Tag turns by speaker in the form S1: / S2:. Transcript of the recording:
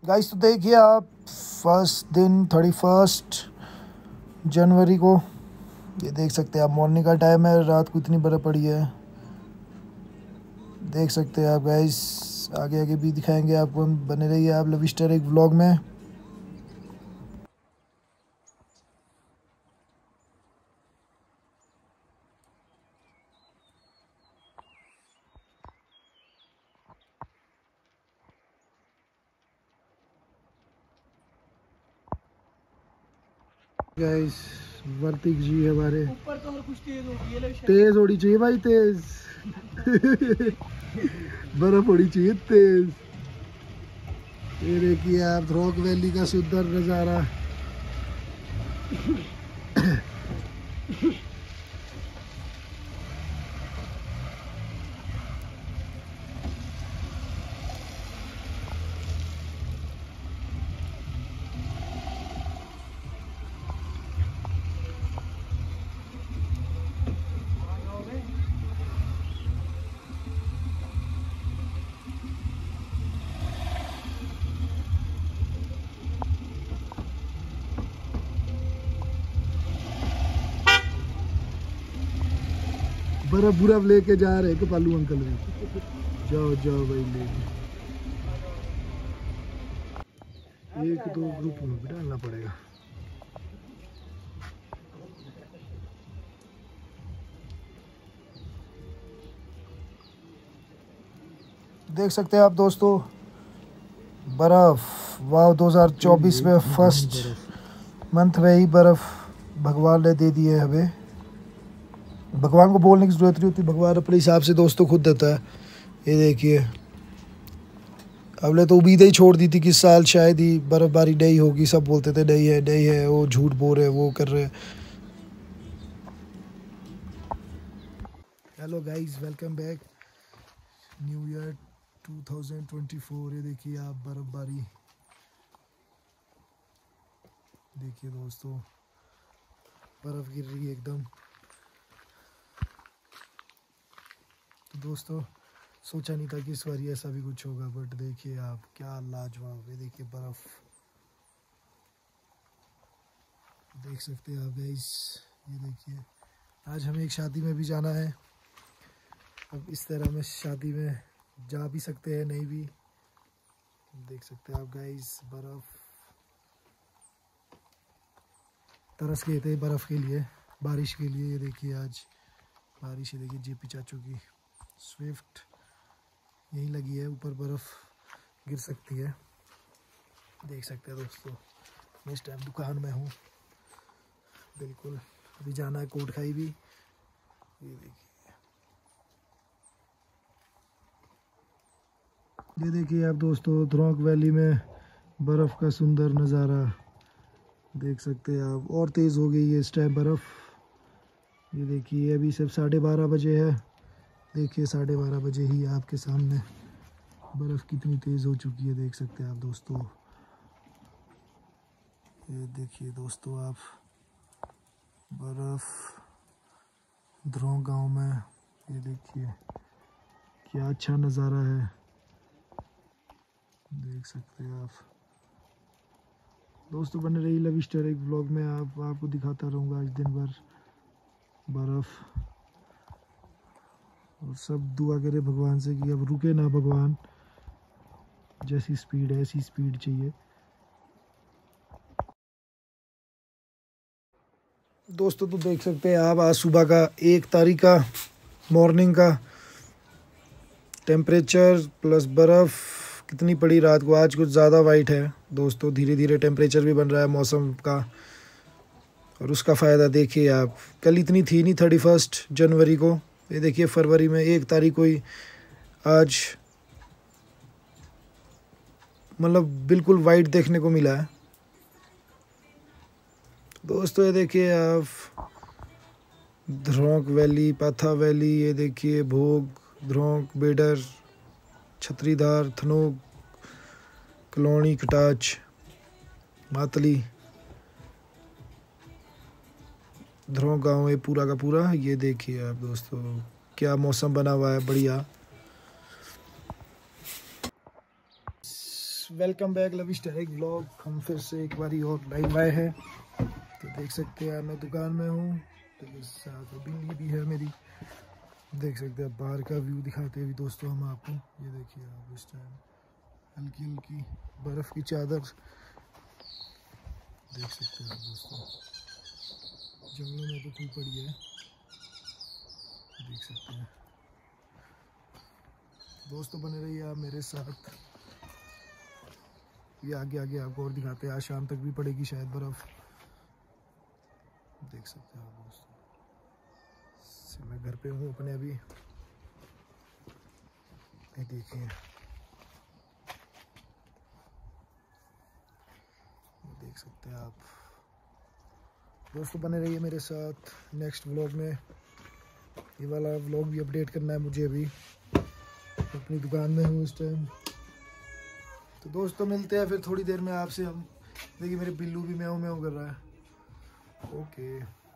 S1: Guys तो देखिए आप, फर्स्ट दिन 31 जनवरी को ये देख सकते हैं आप। मॉर्निंग का टाइम है, रात को इतनी बर्फ़ पड़ी है, देख सकते हैं आप गाइस। आगे आगे भी दिखाएंगे आपको, बने रहिए आप लविस्टर एक व्लॉग में। गाइस वर्तिक जी हमारे ऊपर तो और कुछ तेज होगी है, तेज होनी चाहिए भाई, तेज बर्फ होनी चाहिए तेज। ये देखिए आप रॉक वैली का सुंदर नज़ारा। बर्फ बुरफ लेके जा रहे कपालू अंकल भी। जाओ जाओ भाई लेके। एक दो ग्रुप में भी डालना पड़ेगा। देख सकते हैं आप दोस्तों बर्फ। वाह 2024 में फर्स्ट मंथ में ही बर्फ भगवान ने दे दी है हमें। भगवान को बोलने की ज़रूरत नहीं होती, भगवान अपने हिसाब से दोस्तों खुद देता है। ये देखिए हमने तो उम्मीदें ही छोड़ दी थी कि इस साल शायद ही बर्फबारी नहीं होगी। सब बोलते थे नहीं है, वो झूठ बोल रहे, वो कर रहे। Hello guys, welcome back. New year 2024। ये देखिए आप बर्फबारी, देखिए दोस्तों बर्फ गिर रही है एकदम। तो दोस्तों सोचा नहीं था कि इस बार ऐसा भी कुछ होगा, बट देखिए आप क्या लाजवाब। ये देखिए बर्फ, देख सकते हैं आप गाइस। ये देखिए आज हमें एक शादी में भी जाना है। अब इस तरह में शादी में जा भी सकते हैं, नहीं भी। देख सकते हैं आप गाइस बर्फ। तरस गए थे बर्फ के लिए, बारिश के लिए। ये देखिए आज बारिश, ये देखिए जेपी चाचू की स्विफ्ट यहीं लगी है, ऊपर बर्फ गिर सकती है। देख सकते हैं दोस्तों, मैं इस टाइम दुकान में हूँ बिल्कुल। अभी जाना है कोटखाई भी। ये देखिए आप दोस्तों ध्रोंग वैली में बर्फ़ का सुंदर नज़ारा देख सकते हैं आप। और तेज़ हो गई है इस टाइम बर्फ़। ये देखिए अभी सिर्फ 12:30 बजे है। देखिए 12:30 बजे ही आपके सामने बर्फ़ कितनी तेज़ हो चुकी है, देख सकते हैं आप दोस्तों। ये देखिए दोस्तों आप बर्फ़ ध्रोंग गांव में। ये देखिए क्या अच्छा नज़ारा है, देख सकते हैं आप दोस्तों। बने रही लविस्टर एक व्लॉग में, आपको दिखाता रहूँगा आज दिन भर बर्फ़। और सब दुआ करे भगवान से कि अब रुके ना भगवान, जैसी स्पीड है ऐसी स्पीड चाहिए। दोस्तों तो देख सकते हैं आप आज सुबह का 1 तारीख का मॉर्निंग का टेम्परेचर प्लस बर्फ़ कितनी पड़ी रात को। आज कुछ ज़्यादा वाइट है दोस्तों, धीरे धीरे टेम्परेचर भी बन रहा है मौसम का, और उसका फ़ायदा देखिए आप। कल इतनी थी नहीं 31 जनवरी को। ये देखिए फरवरी में 1 तारीख को ही आज मतलब बिल्कुल वाइट देखने को मिला है दोस्तों। ये देखिए आप ध्रोंग वैली, पाथा वैली, ये देखिए भोग, ध्रोंग, बेडर, छतरीधार, थनोग, कलोनी, कटाच, मातली, ध्रोंग गांव है पूरा का पूरा। ये देखिए आप दोस्तों क्या मौसम बना हुआ है, बढ़िया। Welcome back Lavish tech vlog. हम फिर से एक बारी और लाइव आए हैं। तो देख सकते हैं मैं दुकान में हूँ, तो इस साथ बिल्ली भी है मेरी। देख सकते हैं बाहर का व्यू दिखाते हुए दोस्तों हम आपको। ये देखिए आप इस टाइम हल्की हल्की बर्फ़ की चादर देख सकते हैं आप दोस्तों। जंगलों में तो खूब पड़ी है, देख सकते हैं दोस्तों। बने रहिए आप मेरे साथ। ये आगे आगे आपको और दिखाते हैं। आज शाम तक भी पड़ेगी शायद बर्फ़, देख सकते हैं आप दोस्तों। मैं घर पे हूँ अपने अभी। ये देखिए, देख सकते हैं आप दोस्तों। बने रहिए मेरे साथ नेक्स्ट व्लॉग में। ये वाला व्लॉग भी अपडेट करना है मुझे। अभी अपनी दुकान में हूँ इस टाइम। तो दोस्तों मिलते हैं फिर थोड़ी देर में आपसे। हम देखिए मेरे बिल्लू भी म्याऊं म्याऊं कर रहा है। ओके।